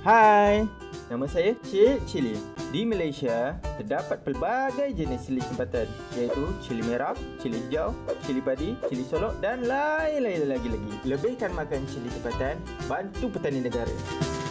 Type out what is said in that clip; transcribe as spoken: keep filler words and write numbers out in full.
Hai, nama saya Cik Cili. Di Malaysia, terdapat pelbagai jenis cili tempatan, iaitu cili merah, cili hijau, cili padi, cili solok dan lain-lain lagi-lagi. Lebihkan makan cili tempatan, bantu petani negara.